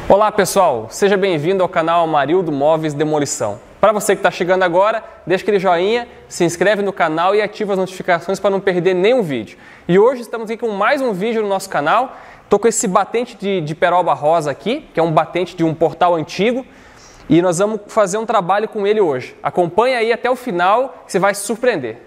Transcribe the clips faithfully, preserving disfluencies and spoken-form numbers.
Olá pessoal, seja bem-vindo ao canal Amarildo Móveis Demolição. Para você que está chegando agora, deixa aquele joinha, se inscreve no canal e ativa as notificações para não perder nenhum vídeo. E hoje estamos aqui com mais um vídeo no nosso canal. Estou com esse batente de, de peroba rosa aqui, que é um batente de um portal antigo, e nós vamos fazer um trabalho com ele hoje. Acompanhe aí até o final, que você vai se surpreender.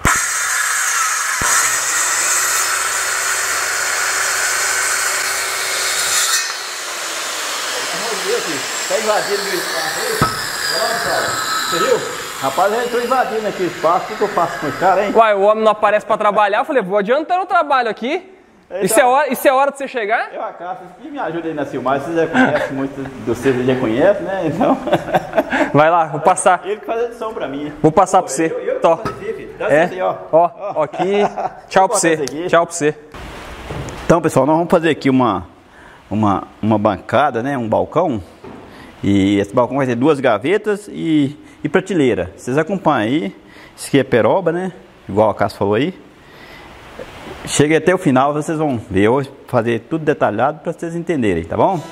Tá invadindo meu espaço aí? Olha, cara. Você viu? Rapaz, já entrou invadindo aqui o espaço. O que, que eu faço com esse cara, hein? Uai, o homem não aparece para trabalhar. Eu falei, vou adiantando o trabalho aqui. Então, isso, é hora, isso é hora de você chegar? Eu, a Cássia, que me ajuda aí na filmagem. Vocês já conhecem, muitos de vocês já conhecem, né? Então... Vai lá, vou passar. Ele que faz a edição pra mim. Vou passar pra você. Eu, eu Tó. Dá É? aí, ó. Ó, ó, aqui. Tchau pra você. Tchau pra você. Então, pessoal, nós vamos fazer aqui uma, uma, uma bancada, né? Um balcão. E esse balcão vai ter duas gavetas e, e prateleira. Vocês acompanham aí. Isso aqui é peroba, né? Igual a Cássia falou aí. Chegue até o final, vocês vão ver. Eu vou fazer tudo detalhado para vocês entenderem, tá bom?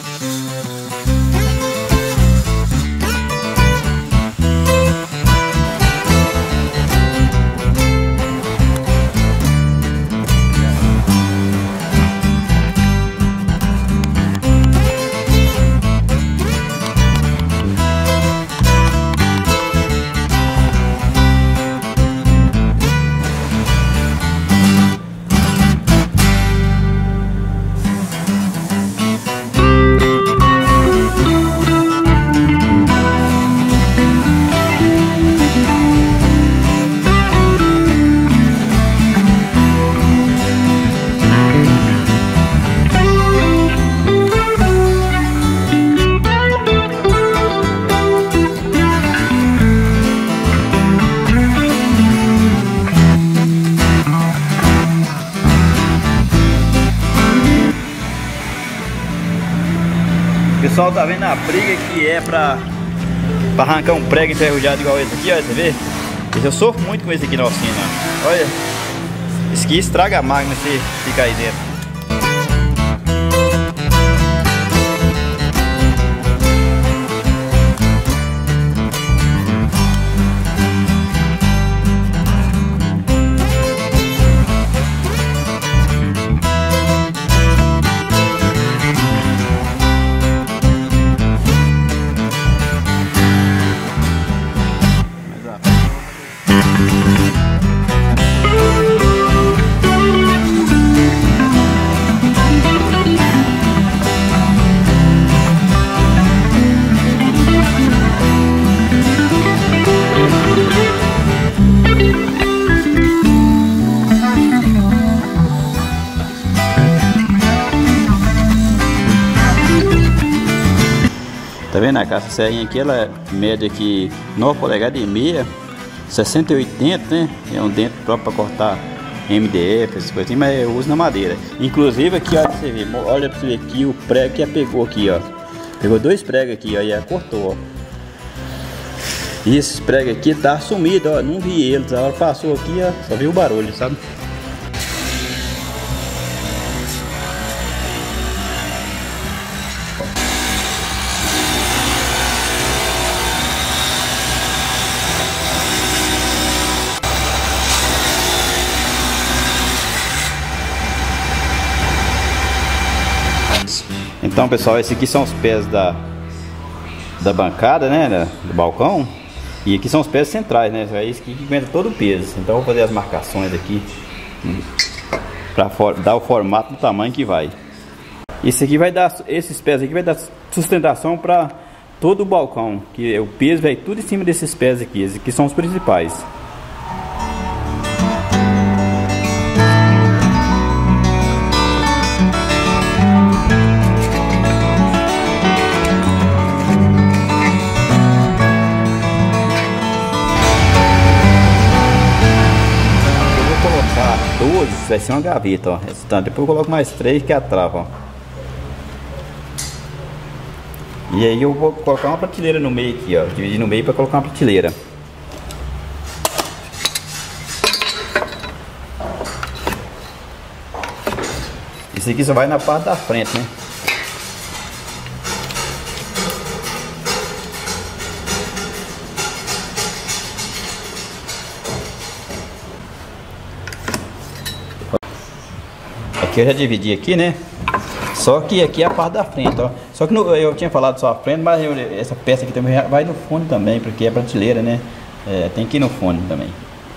O pessoal tá vendo a briga que é pra, pra arrancar um prego enferrujado igual esse aqui, olha, você vê? Eu sofro muito com esse aqui na oficina, olha. Esse aqui estraga a máquina se ficar aí dentro. Tá vendo a caixa serrinha aqui? Ela é média aqui nove polegadas e meia, sessenta e oitenta, né? É um dente próprio para cortar M D F, essas coisinhas, mas eu uso na madeira. Inclusive aqui, ó, você vê, olha pra você ver aqui o prego que ela pegou aqui, ó. Pegou dois pregos aqui, ó, e ela cortou, ó. E esses pregos aqui tá sumido, ó, não vi eles. A hora passou aqui, ó, só viu o barulho, sabe? Então, pessoal, esses aqui são os pés da, da bancada, né, do balcão. E aqui são os pés centrais, né, é isso que aguenta todo o peso. Então eu vou fazer as marcações aqui para dar o formato do tamanho que vai. Esse aqui vai dar, esses pés aqui vai dar sustentação para todo o balcão, que o peso vai tudo em cima desses pés aqui. Esses aqui são os principais. doze vai ser uma gaveta, ó. Então, depois eu coloco mais três que é a trava, ó. E aí eu vou colocar uma prateleira no meio aqui, ó. Dividir no meio para colocar uma prateleira. Esse aqui só vai na parte da frente, né? Aqui eu já dividi aqui, né? Só que aqui é a parte da frente, ó. Só que no, eu tinha falado só a frente, mas eu, essa peça aqui também vai no fundo também, porque é prateleira, né? É, tem que ir no fundo também.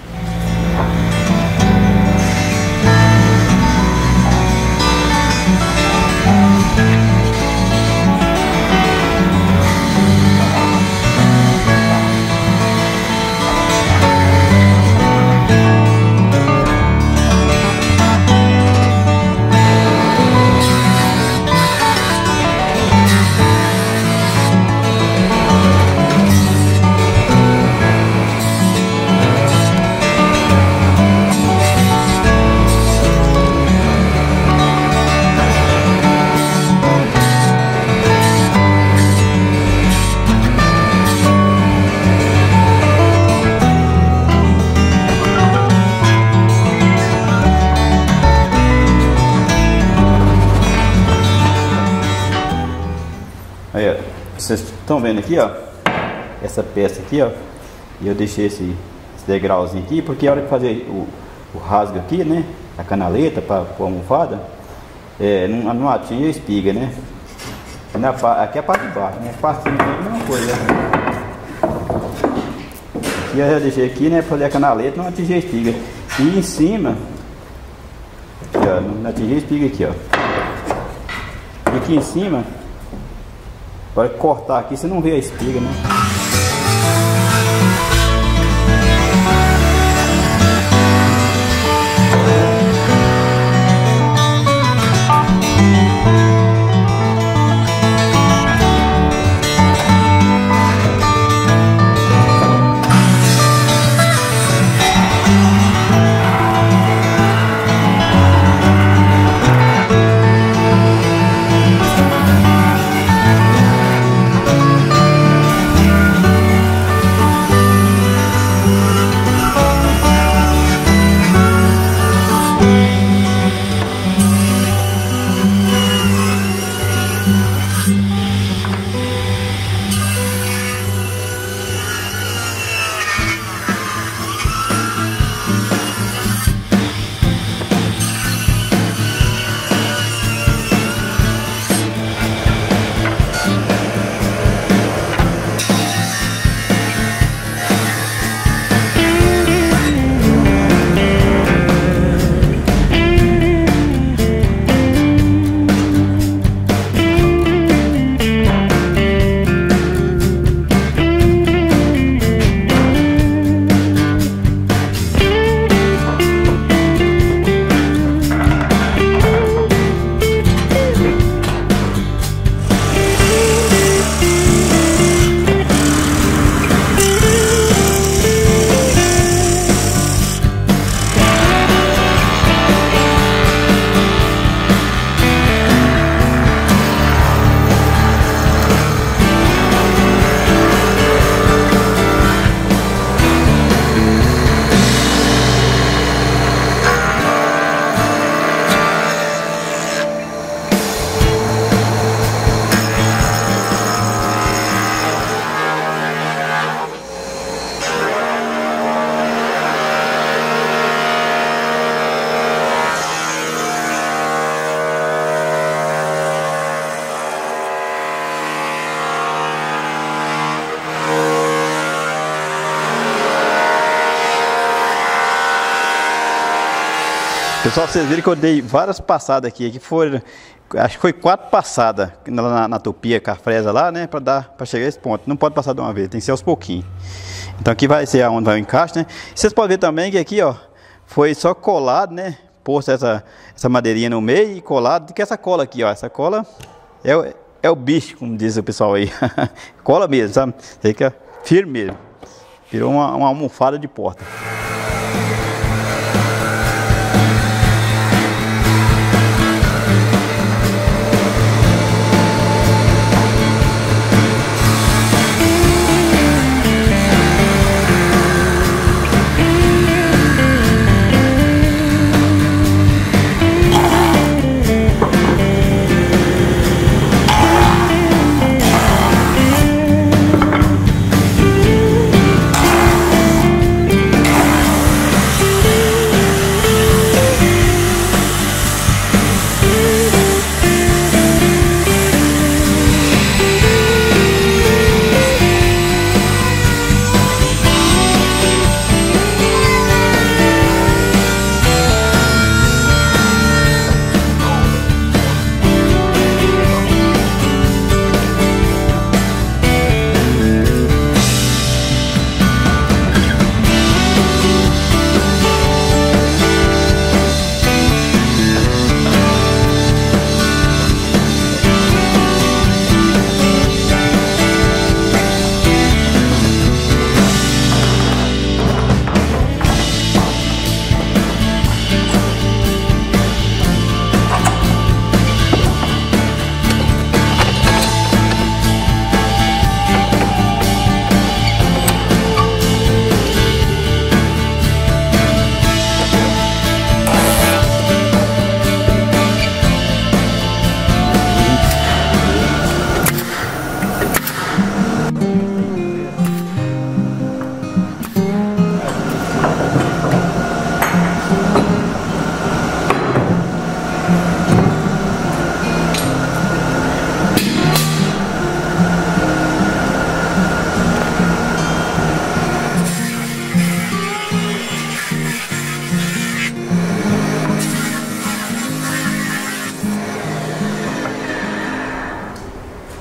Aí, ó, vocês estão vendo aqui, ó, essa peça aqui, ó, e eu deixei esse, esse degrauzinho aqui, porque a hora de fazer o, o rasgo aqui, né, a canaleta para a almofada, é, não, não atinge a espiga, né, na, aqui é a parte de baixo, né, a parte de cima é a mesma coisa, né? Aqui eu já deixei aqui, né, para fazer a canaleta, não atingir a espiga, e em cima, aqui, ó, não atingir a espiga aqui, ó, e aqui em cima, para cortar aqui, você não vê a espiga, né? Pessoal, vocês viram que eu dei várias passadas aqui, aqui foram, acho que foi quatro passadas na, na, na tupia com a fresa lá, né, para dar, para chegar a esse ponto. Não pode passar de uma vez, tem que ser aos pouquinhos. Então aqui vai ser aonde vai o encaixe, né. Vocês podem ver também que aqui, ó, foi só colado, né, posto essa, essa madeirinha no meio e colado, que essa cola aqui, ó, essa cola é o, é o bicho, como diz o pessoal aí. Cola mesmo, sabe, fica firme mesmo, virou uma, uma almofada de porta.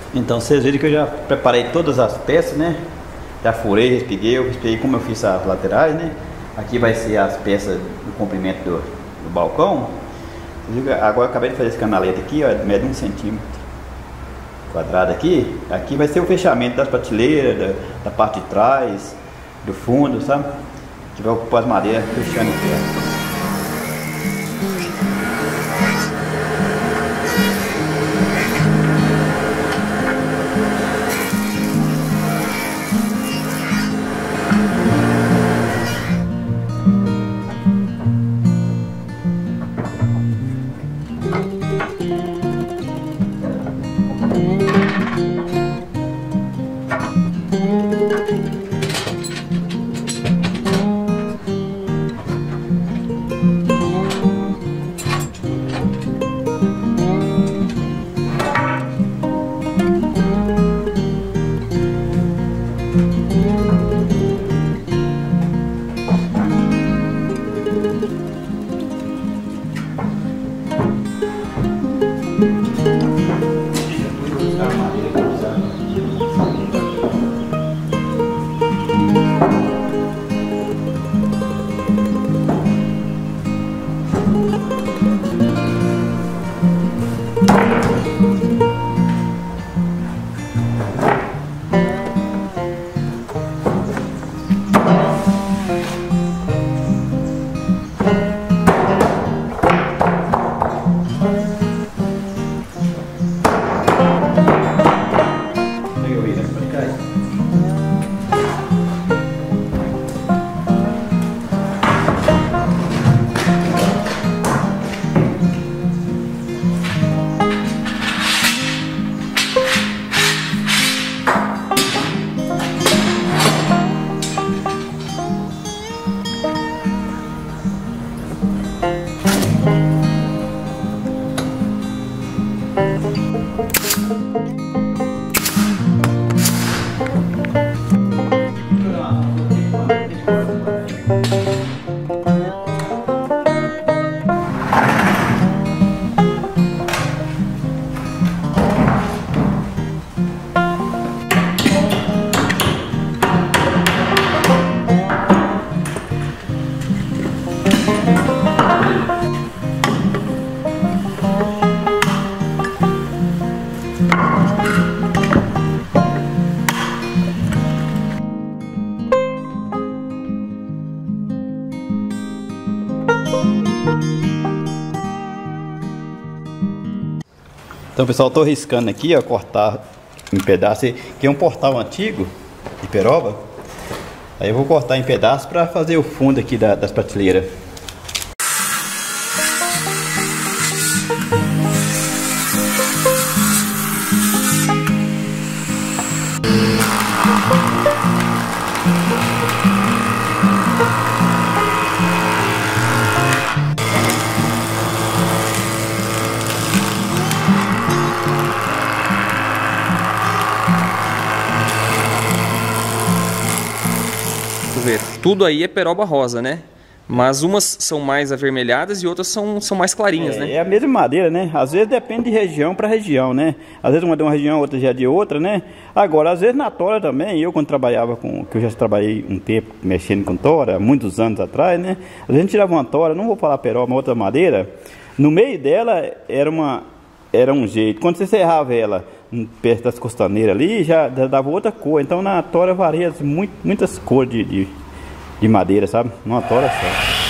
Então vocês viram que eu já preparei todas as peças, né? Já furei, respiguei, eu respiguei como eu fiz as laterais, né? Aqui vai ser as peças do comprimento do, do balcão. Agora eu acabei de fazer esse canaleta aqui, ó, mede um centímetro quadrado aqui. Aqui vai ser o fechamento das prateleiras, da, da parte de trás, do fundo, sabe? Que vai ocupar as madeiras fechando aqui, ó. Então, pessoal, estou riscando aqui, ó, cortar em pedaços, que é um portal antigo de peroba. Aí eu vou cortar em pedaços para fazer o fundo aqui da, das prateleiras. Ver, tudo aí é peroba rosa, né? Mas umas são mais avermelhadas e outras são, são mais clarinhas, é, né? É a mesma madeira, né? Às vezes depende de região para região, né? Às vezes uma de uma região, outra já é de outra, né? Agora, às vezes na tora também, eu quando trabalhava com... que eu já trabalhei um tempo mexendo com tora, muitos anos atrás, né? A gente tirava uma tora, não vou falar peroba, uma outra madeira, no meio dela era uma... era um jeito. Quando você serrava ela perto das costaneiras ali, já dava outra cor. Então na tora varia muito, muitas cores de, de, de madeira, sabe? Numa tora só.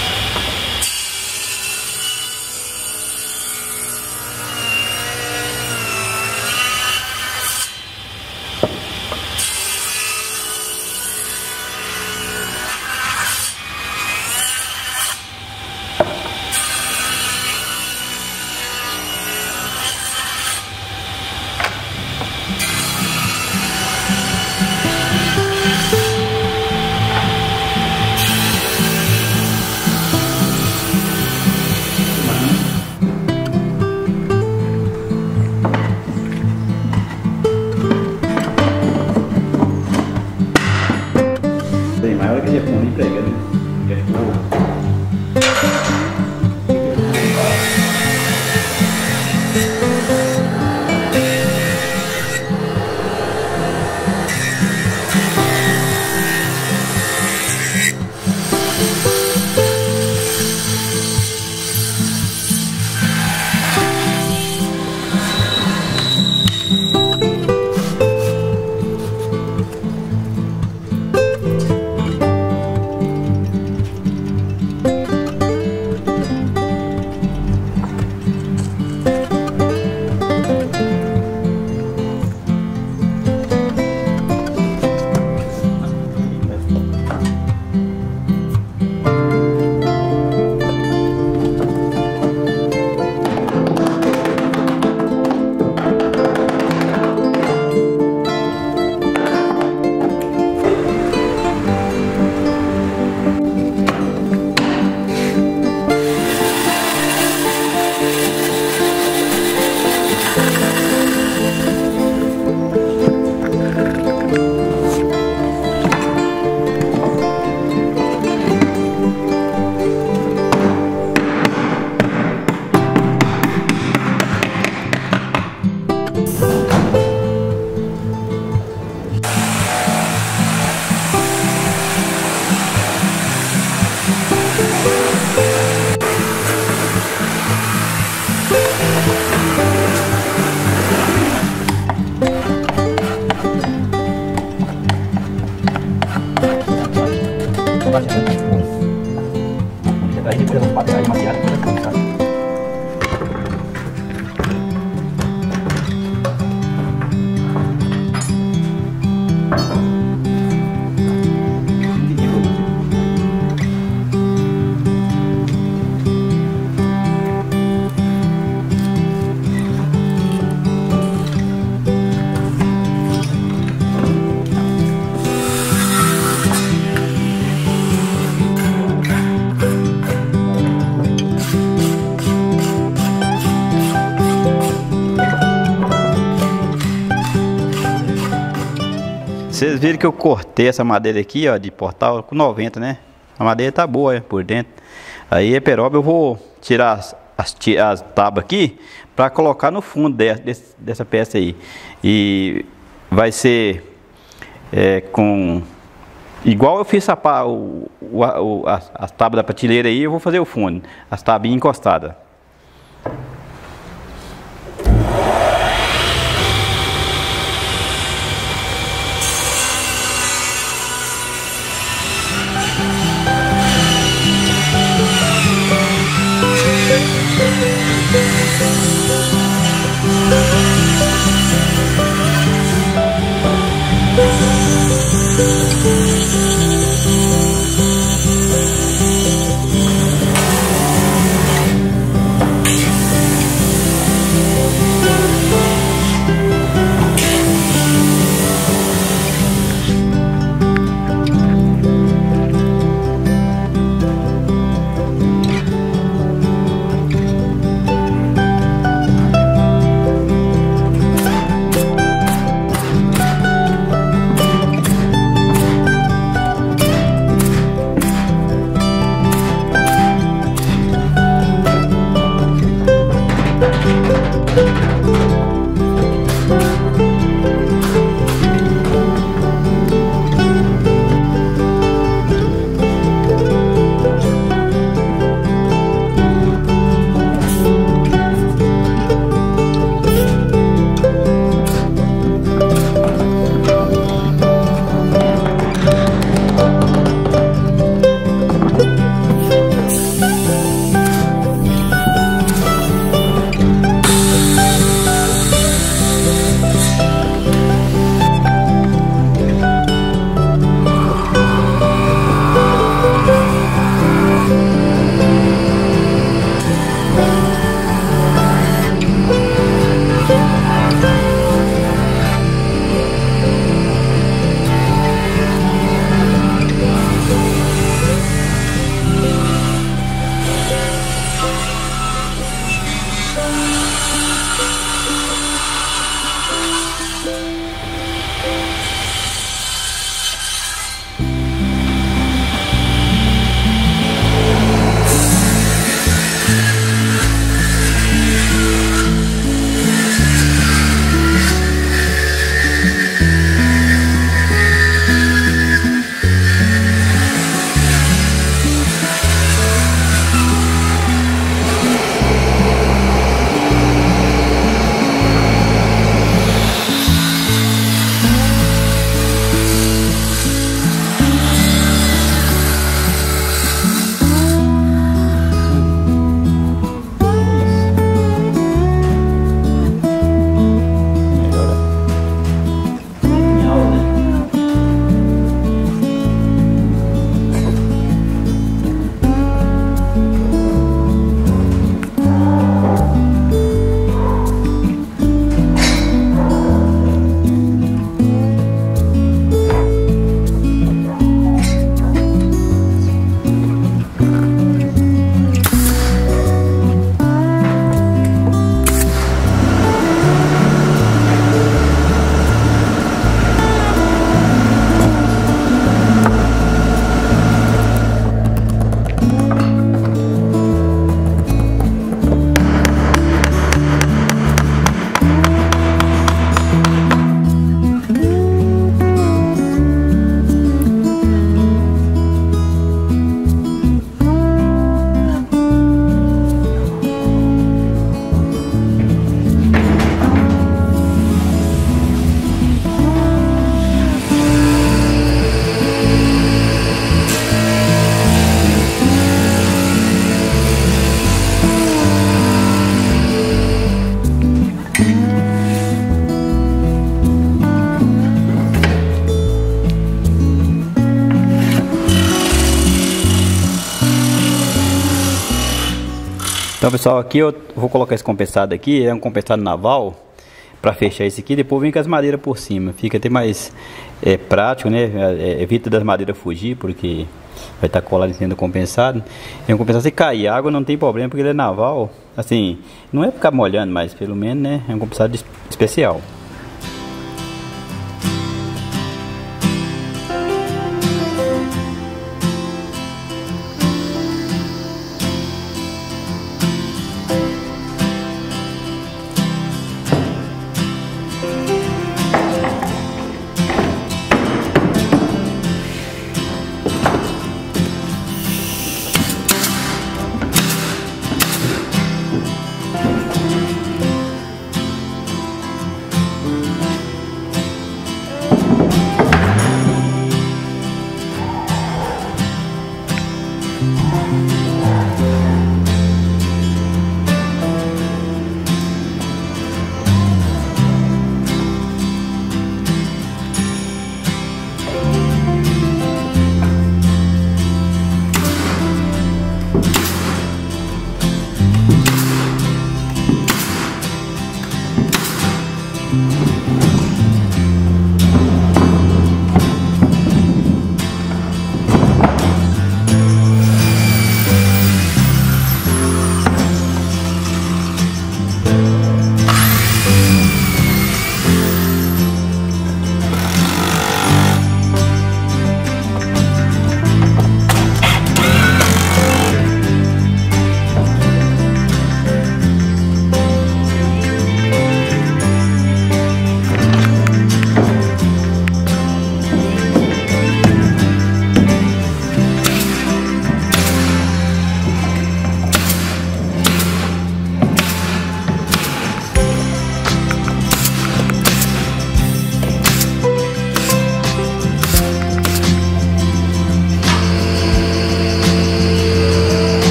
vocês viram que eu cortei essa madeira aqui, ó, de portal com noventa, né? A madeira tá boa, é, por dentro. Aí, é peroba, eu vou tirar as, as, as tábuas aqui para colocar no fundo de, de, dessa peça aí. E vai ser é, com... Igual eu fiz a, o, o, o, as, as tábuas da prateleira aí, eu vou fazer o fundo. As tábuas encostadas. Então, pessoal, aqui eu vou colocar esse compensado aqui, é um compensado naval, para fechar esse aqui, depois vem com as madeiras por cima, fica até mais é, prático, né? É, evita das madeiras fugir, porque vai estar colado em cima do compensado. É um compensado, se cair água não tem problema, porque ele é naval, assim, não é ficar molhando, mas pelo menos, né, é um compensado especial.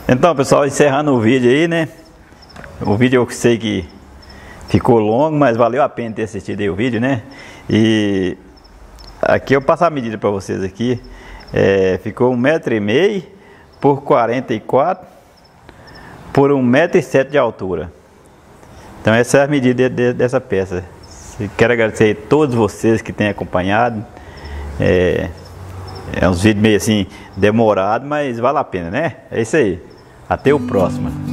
Então, pessoal, encerrando o vídeo aí, né? O vídeo eu sei que ficou longo, mas valeu a pena ter assistido aí o vídeo, né? E aqui eu passo a medida para vocês aqui. É, ficou um metro e meio por quarenta e quatro por um metro e sete de altura. Então essa é a medida de, de, dessa peça. Quero agradecer a todos vocês que têm acompanhado. É, é uns vídeos meio assim demorado, mas vale a pena, né? É isso aí. Até o próximo.